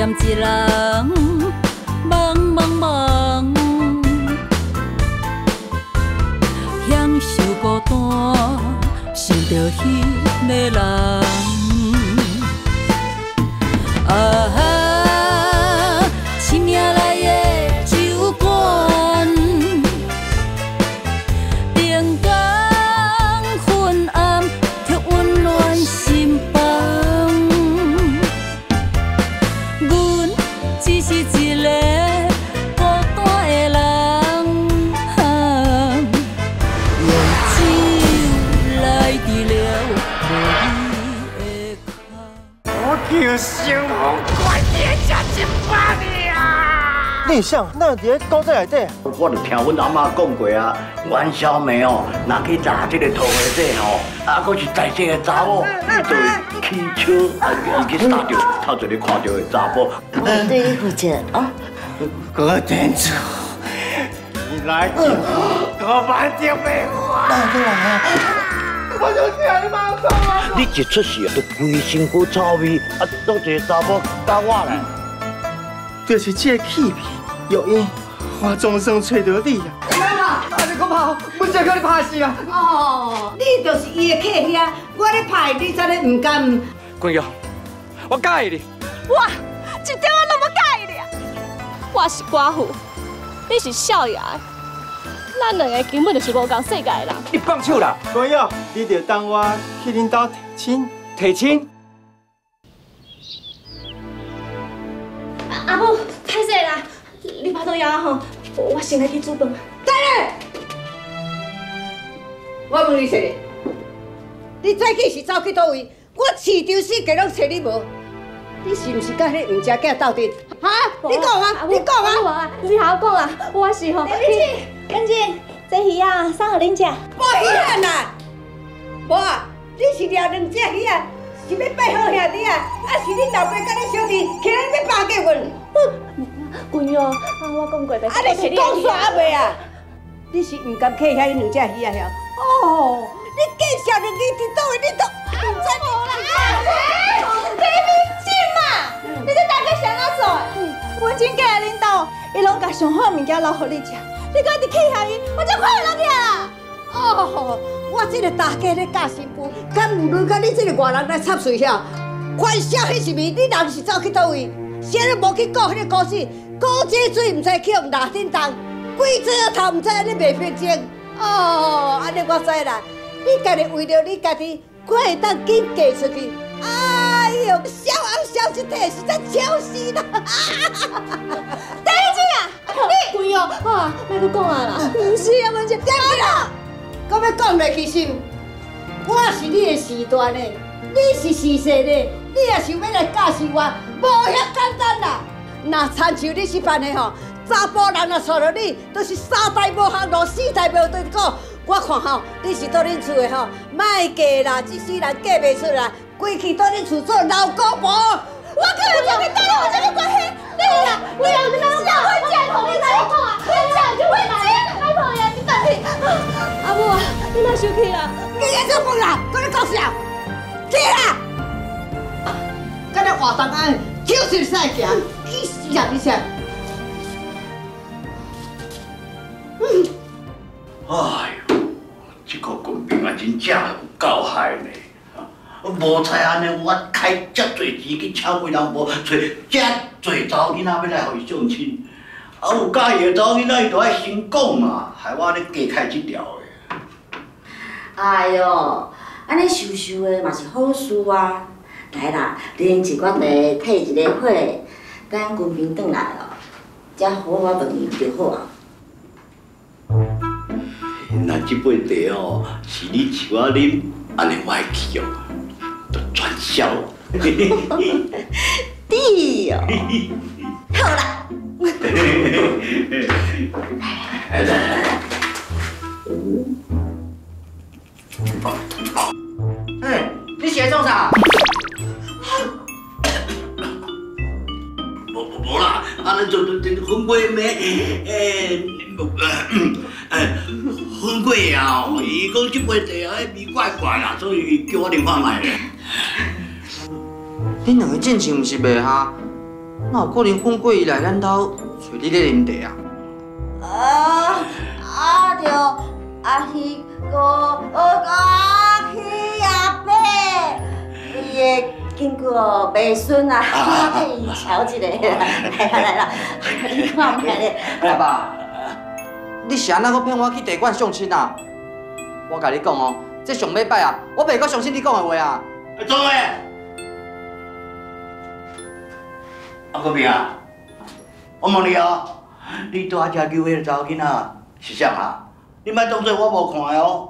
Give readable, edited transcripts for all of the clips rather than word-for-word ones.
念一人，茫茫茫，享受孤单，想着迄个人。啊，生命来的酒馆，灯光昏暗，却温暖心房。阮只是一个孤单的人，用酒来治疗无你的空。 我叫小红怪爹吃一百年啊！ 你想那伫古仔内底？ 我就听阮阿妈讲过啊，阮小妹哦，若去打这个土的底吼，啊，佫是在这个查某，伊就会起笑，伊去杀着头一个看到的查甫。 我对你负责哦。 郭店主，你来叫我慢点陪我。我就听你妈讲啊！ 你一出事就规身躯臭味，啊，当一个查某打我来。 就是这个气味，诱因我总算找到你啦。 啊！你讲跑，我真叫你拍死啊！ 哦，你就是伊的客兄，我咧拍你，才咧唔甘。 滚友，我介意你。 我一点我都无介意你啊！我是寡妇，你是少爷的，咱两个根本就是无共世界的人。 你放手啦！ 朋友，你着当我去恁兜提亲。 提亲？ 阿母，歹势啦，你拍到腰吼，我先来去煮饭。 等下，我问你一个，你早起是走去倒位？我市场四界拢找你无，你是毋是甲迄吴家囝斗阵？哈？你讲啊！你讲啊！ 无啊，你好讲啦，我是吼。文静，这鱼啊，送互恁食。 无鱼啊啦！无啊，你是掠两只鱼啊？是要拜好兄弟啊？啊是你老爸甲你小弟起来要巴结阮？ 滚哦！我讲过袂。 啊你是讲煞啊袂啊？你是毋甘客遐迄两只鱼啊？遐哦，你介绍两个伫倒位，你都唔知无啦？ 李文静嘛，你这大家想哪做？文静嫁来恁兜，伊拢甲上好物件留互你食，你搁伫客遐伊，我真快乐啦！ 哦，我这个大家咧教新妇，敢唔轮到你这个外人来插水遐？关晓迄是咪？你人是走去倒位？谁都无去顾迄个故事，古井水唔知去用哪点动，鬼子头唔知安尼卖血精。哦，安尼我知啦。你家己为了你家己，我会当紧嫁出去。哎呦，小翁小一体，实在笑死啦！ 第一次啊，你滚哦！啊，莫搁讲啊啦！唔是啊，文静， 对啦，我要讲落去心，我是你的时段的，你是时势的，你也想要来教示我，无遐简单啦。若参像你这般的吼，查甫人若娶着你，都是三代无行路，四代无对过。我看吼，你是到恁厝的吼，莫嫁啦，这世人嫁袂出啦，归去到恁厝做老姑婆。 我可能就会带我这个关系，你啦，你啊，你老小会见同你来讲啊，会见就会来，来朋友，你等去。阿母啊，你莫生气啦， 你也做梦啦，搁咧讲啥？起啦！敢若活动安，就是使行，气死人！你想？ 哎呦，这个官兵啊，真正有够害呢！无采安尼，我开遮侪钱去请几人无，找遮侪查某囡仔要来互伊相亲，啊有介意的查某囡仔伊就爱先讲嘛，害我咧加开这条的。 哎哟，安尼收收的嘛是好事啊！来啦，啉一罐茶，退一个火，等军兵转来哦，才好好问伊就好啊。 那这杯茶哦，是你请我啉，安尼我会去哦，就传销。 对哦，好啦。 来来来。 哎，你是在创啥？ 无啦，啊，就分过暝，分过啊！伊讲这杯茶啊，味怪怪啦，所以叫我啉看卖咧。 恁两个进前毋是袂合， 哪有可能混过伊来咱兜找你咧啉茶啊？ 对，迄个阿伯，伊的经过袂顺啊，伊瞧一个，来啦，你看卖咧。 阿爸，你是安那阁骗我去茶馆相亲啊？我甲你讲哦，这上尾摆啊，我袂阁相信你讲的话啊。 做诶！阿哥明啊，我问你哦，你拄仔只救迄个查某囡仔是啥啊？你莫当作我无看哦。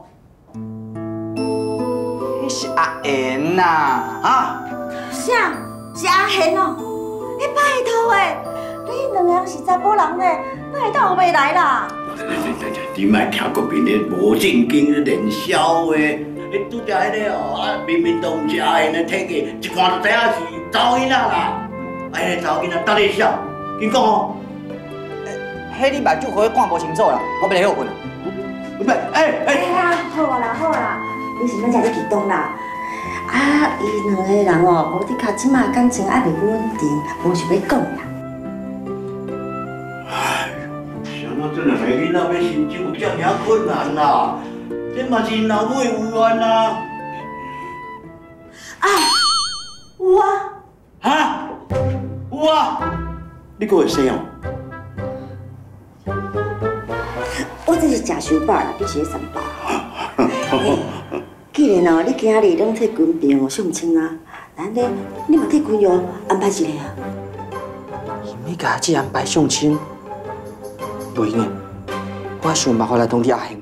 迄是阿妍呐， 啊？ 啥？是阿贤哦？你拜托诶，你两个人是查甫人咧，哪会当后袂来啦？ 你莫听国民咧无正经咧练笑话，你拄只迄个哦，明明都毋是阿贤的体格，一看就知影是查某囡仔啦。迄个查某囡仔搭咧笑，紧讲哦。 迄你目睭可以看无清楚啦，我袂好困啊。 好啦，你是要食你激动啦？伊两个人哦，无的确即马感情还袂稳定，无想要讲啦。 想到这两个囡仔要成就有遮尔困难啦，这嘛是老母的有怨啦。 有啊。 哈？有啊？你阁会生哦？ 我这是食伤饱啦，你是咧三饱。既然哦，你今日拢替军兵相亲啊，咱咧你嘛替军友安排一个啊。 你甲姐安排相亲，不用诶，我想办法来通知阿贤。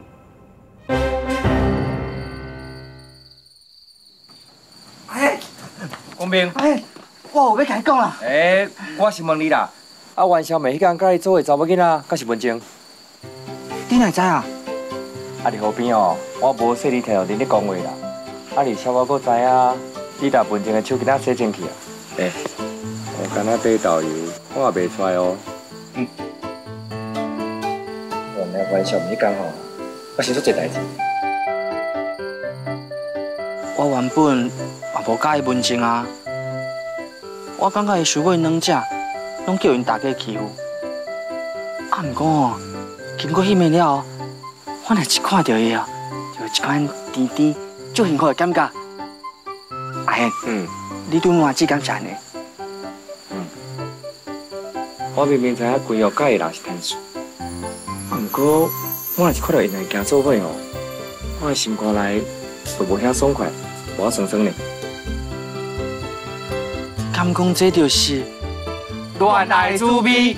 公平， 我有要甲你讲啦。 我是问你啦，元宵暝迄天甲你做伙查某囡仔，敢是文静？ 你哪会知啊？ 伫河边哦，我无说你听到恁咧讲话啦。而且我阁知影，你甲文静的手囡仔洗净去啊。我敢若底豆油，我也袂出来哦。原来元宵暝迄天吼，我想做一代志。 我原本也无介意文静啊，我感觉伊受过因两者，拢叫因大家欺负。毋过哦，经过迄暝了后，我若一看到伊啊，就有一款甜甜、足幸福的感觉。阿贤，你对我只感是安尼？ 我明明知影规后介意人是天数，毋过我若是看到因会行做伙哦，我的心肝内就无遐爽快，无酸酸呢。 敢讲这就是恋爱滋味。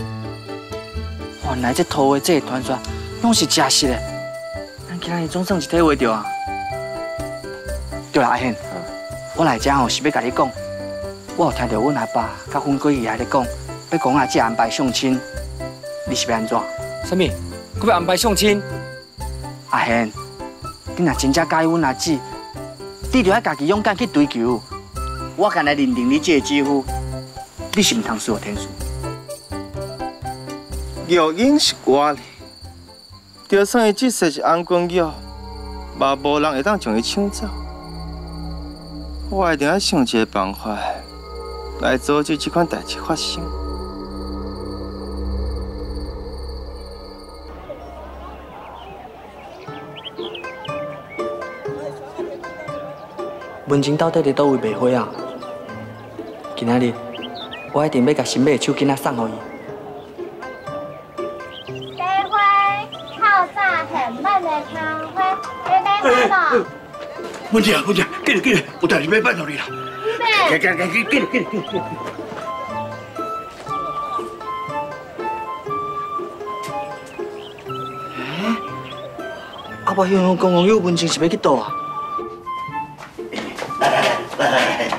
原来这土的这个传说拢是真实的，咱今日总算是体会到啊。对啦，阿贤，我来这哦是要甲你讲，我有听到阮阿爸甲阮贵爷咧讲，要讲阿姐安排相亲，你是要安怎？ 什么？佮要安排相亲？ 阿贤，你若真正介意阮阿姊，你就要家己勇敢去追求。我干来认定你这个姐夫，你是毋通输予天数。 玉英是我哩，就算伊即世是安君玉，嘛无人会当将伊抢走。我一定要想一个办法来阻止这款代志发生。 文静到底伫倒位卖花啊？今仔日我一定要甲新买的手巾仔送予伊。 茶花透早很慢的香花，你买啥咯？ 文静，紧来，有代志要拜托你啦。紧来。 阿爸向我讲有文静是要去倒啊？ 来，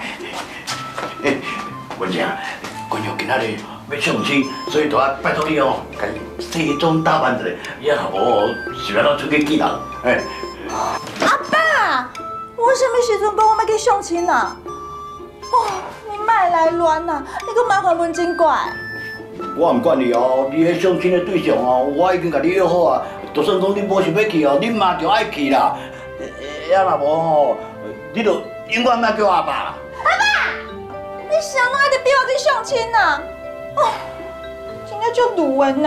文静，君友今仔日要相亲，所以就要拜托你哦，甲伊西装打扮一下，也好无是要咱出去见人。 阿爸，我什么时阵讲我要去相亲啊？哦，你莫来乱啊！你搁麻烦文静怪。 我唔管你哦，你迄相亲的对象哦，我已经甲你约好啊。就算讲你无想要去哦，你嘛就爱去啦。要若无吼，你就永远莫叫阿爸啦。 阿爸，你想哪会得逼我去相亲啊？哦，真正足鲁文呢。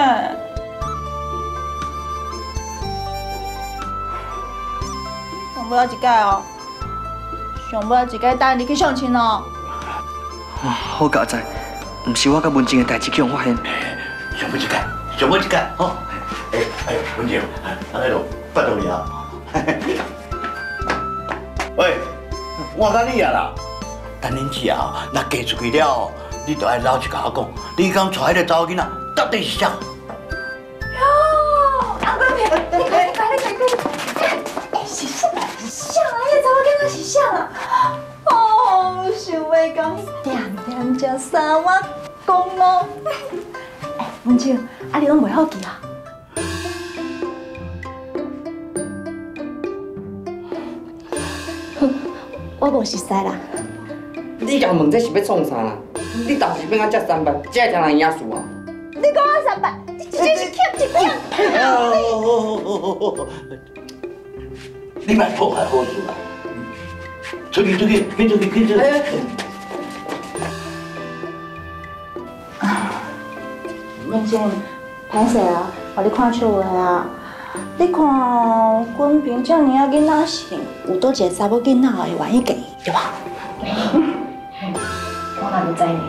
上尾一届哦，上尾一届带你去相亲哦。 好佳哉，唔是我甲文静的代志叫我发现。 上尾一届，上尾一届，吼！文静，安尼就拜托你啊。喂，我甲你啊啦，等恁之后，若嫁出去了，你就爱老实甲我讲，你讲带迄个查某囡仔到底是啥？ 哟，阿公平，你快！是啥啊？迄查某囡仔是啥啊？哦，想要讲点点只三我讲咯。文静，啊你拢袂好记啊？我无熟悉啦。 你甲问这是要创啥啦？你当时变啊才3万，这会听人影事啊？ 你讲我3万，你真是欠一欠。 你莫破坏好事啦！出去，紧出去！ 文静，歹势啊，互你看笑话啊！你看，君平遮尔啊囡仔性，有倒一个查某囡仔会愿意嫁伊，对吧？我哪会知呢？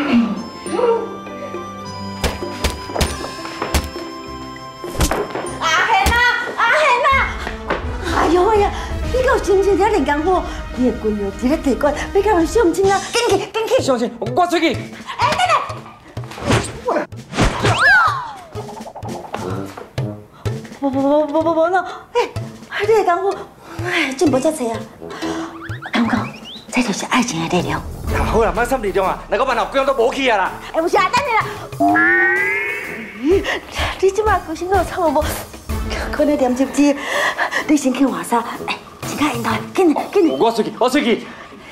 阿贤啊！哎呦喂呀！你够心情遮尔艰苦，你的闺女一个地管要甲人相亲啊！紧去！ 相亲，我出去。 无喏，你的功夫，真无遮济啊！感觉这就是爱情的力量。 好啦，莫闪力量啊！那个万后几样都无去啊啦！ 不是啊，等你啦。你即马规身都差无，可能点入去，你先去换衫，先去引导，紧！ 我出去。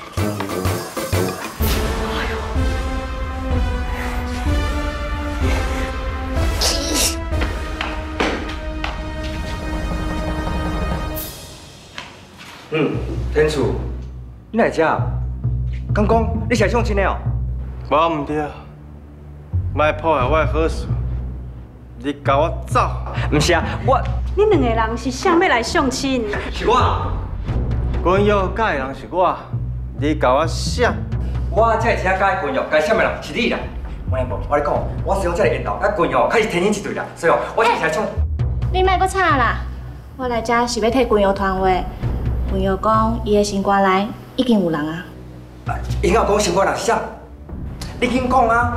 天柱，你来遮？刚讲你是来相亲的哦？ 我唔对，莫破坏我的好事，你跟我走。 唔是啊， 你两个人是谁要来相亲？ 是我。 君耀嫁的人是我，你跟我闪。 我这是请嫁的君耀，嫁什么人是你啦？我咧无，我咧讲，我是用这个引导，甲君耀开始天人一对啦，所以我就是来唱。 你莫搁吵啦！我来遮是要替君耀传话。君耀讲，伊的心肝内已经有人啊。 因后讲心肝人是啥？你紧讲啊！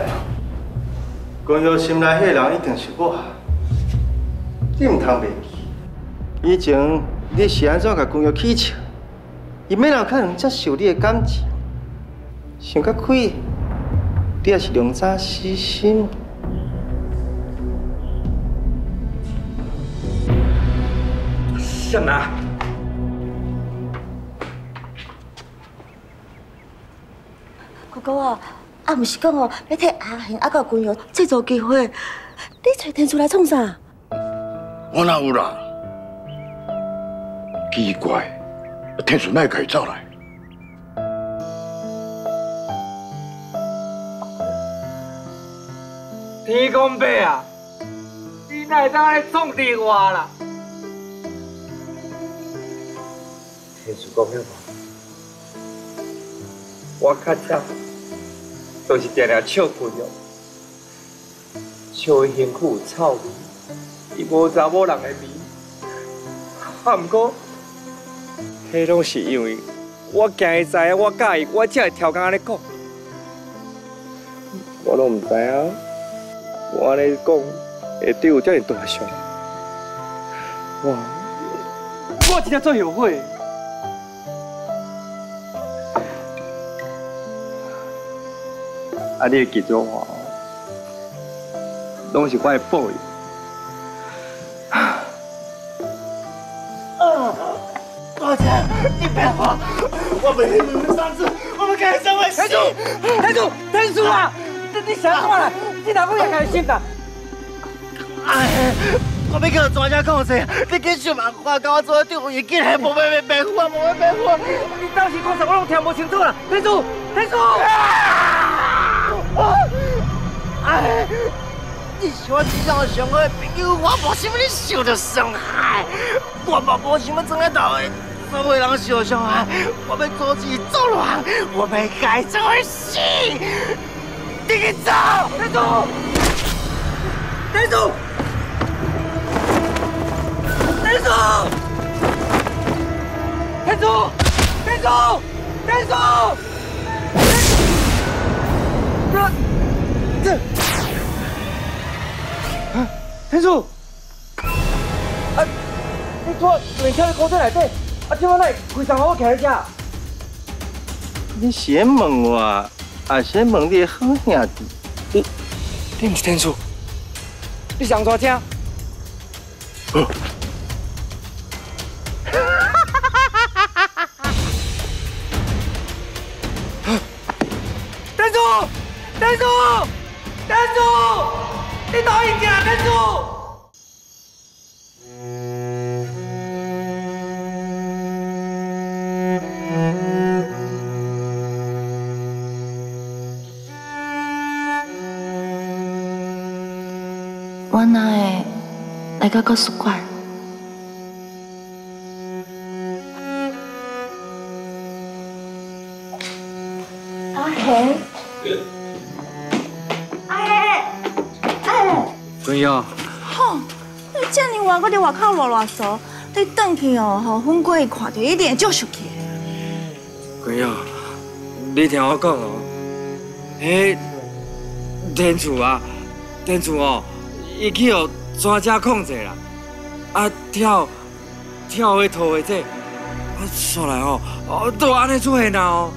君耀心内迄个人一定是我，你唔通袂记。以前你是安怎甲君耀起笑？伊免有可能接受你的感情。想较开，你也是两早死心。 什么？ 哥哥啊，唔是讲哦，要替阿贤阿个君耀制造机会，你找天出来创啥？ 我哪有啦？奇怪，天顺哪会家己走来？ 天公伯啊，你哪会当来创地我啦？天顺讲了无？我较早就是定定笑君耀，笑伊身躯有臭味，伊无查某人的味。啊，毋过，迄拢是因为我惊伊知影我介意，我才会挑工安尼讲。我拢毋知影，我安尼讲会对有遮尔大伤。我真正做后悔。啊！你会记住我，拢是我的报应。 大姐，你别慌，我们去轮上次，我们开什么戏？ 天主啊！你想怎啦？你哪个也开心啦？ 哎，我要叫专家讲谁？你紧想办法甲我做对位，紧还无要白付啊，无要白付！ 你当时讲啥我拢听无清楚啦！天主！ 哎，你是我世上上好的朋友，我无想要你受到伤害，我嘛无想要庄个头的所有人受伤害，我要阻止作乱，我要改造的死，你去走，天主，天主，天主，天主，天主，天主。天主，你拖连跳去高铁内底，怎么来开窗我徛在这？ 你先问我，先问你的好兄弟。 你不是天主，你上大声。 天主，天主，天主，你倒一下，天主。 我哪会来到图书馆？阿黑， 君瑶， 吼，你遮尔晚，搁伫外口啰啰嗦，你转去哦，互阮过去看到，一定会足生气。 君瑶，你听我讲哦，迄天主啊，天主哦，伊去互山车控制啦，跳迄拖的这，煞来哦，都安尼出现啦哦。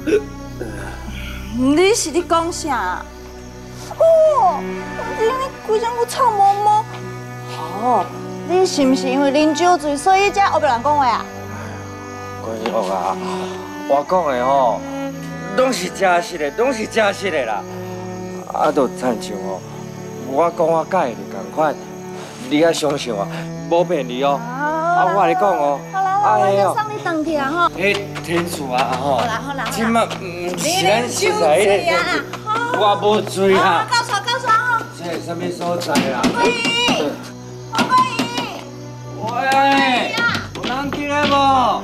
你是咧讲啥？哦，你规身躯臭毛毛。哦，你是毋是因为啉酒醉，所以才学别人讲话啊？ 君瑶啊，我讲的吼，拢是真实的，拢是真实的啦。就亲像哦，我讲我甲伊就同款，你爱相信我，无骗你哦。我跟你讲哦， 我要送你回去啊吼。 迄天主啊吼， 好啦好啦， 即马唔是咱熟悉的，我无醉啊。 告诉吼。 这是什么所在啊？ 王桂英， 喂，有人进来无？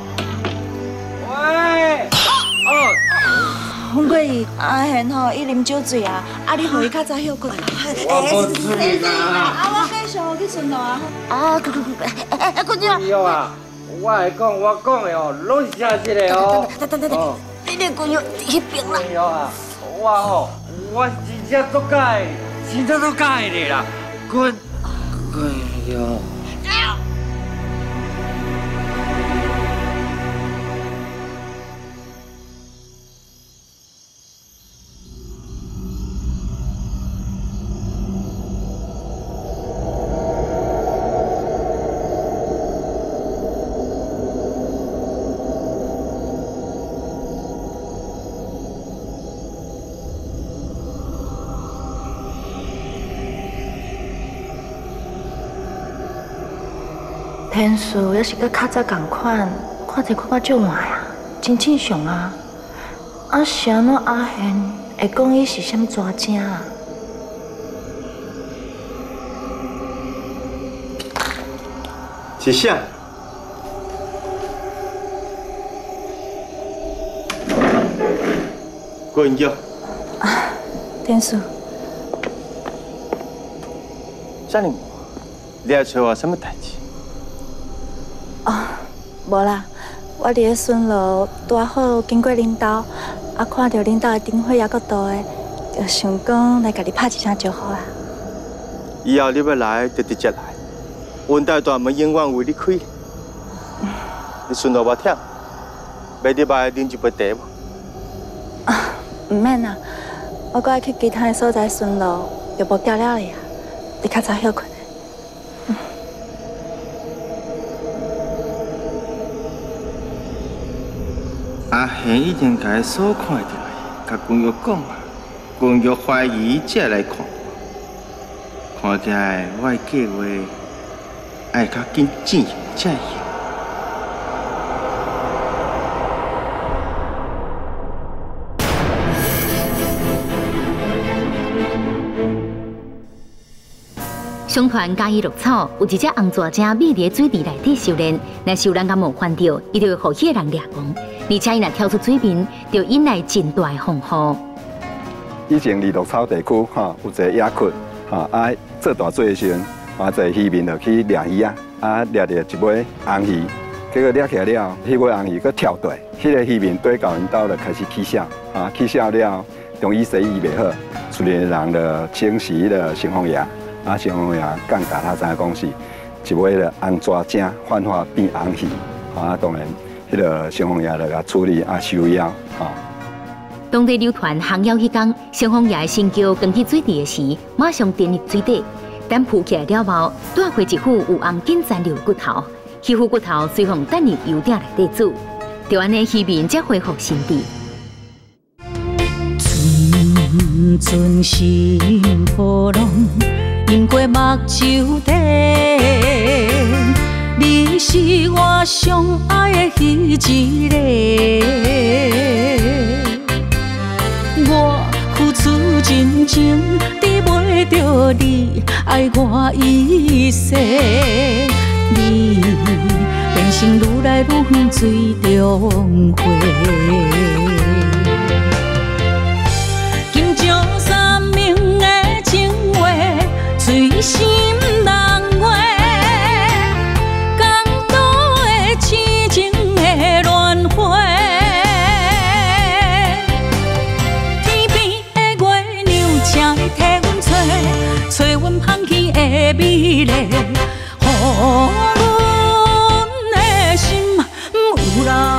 喂， 王桂英，阿贤吼，伊啉酒醉啊，你互伊较早休困。 我无醉啦。 我继续去顺路啊。 滚去啊！我来讲，我讲的哦，拢是真实的哦。 等，你连滚去迄边啦。 君瑶啊，我真正足介，真正足介的啦。君瑶。 天数要是搁较早共款，看者看到足慢啊，真正常啊。是安怎阿贤会讲伊是啥物蛇精啊？ 是啥？滚叫！ 天数， 啥尼？你来找我什么代志？ 无啦，我伫咧顺路，拄好经过恁兜，看到恁兜的灯火也搁大的，就想讲来甲你拍一声招呼啊。 以后你要来就直接来，阮家大门永远为你开。你顺路无忝，要你来啉一杯茶无？ 唔免啦，我搁爱去其他的所在顺路，就无叫了你啊。你较早休困。 阿贤已经甲伊所看到的，甲君玉讲啊，君玉怀疑才来看我，看起来我的计划爱较紧进行才行。 相传嘉义绿草有一只红蛇精美丽水池内底修炼，若受人甲冒犯到，伊就会予迄个人掠光，而且伊若跳出水面，就引来真大的风雨。 以前绿草地区有一个野窟做大水的时阵，一渔民就去掠鱼掠着一尾红鱼，结果掠起来了，迄尾红鱼佫跳大，迄个渔民对到因兜就开始起笑起笑了，中医西医袂好，厝里人就请示迄个城隍爷。城隍爷讲甲他知影讲是一尾的红蛇精幻化变红鱼，当然，迄个城隍爷就甲处理收妖当地流传降妖迄天，城隍爷的神轿扛起水池的时，马上沉入水底，等浮起来了后，带回一副有红紧残留的骨头，迄副骨头随风等入油鼎内底煮，就安尼渔民才恢复神智。 阵阵心波浪。饮过目睭底，你是我上爱的彼一个。我付出真情，抵袂着你爱我一世。你变成愈来愈远水中花。随心人话，江岛的痴情的轮回，天边的月亮，请你替阮找，找阮放弃的美丽，予阮的心有人。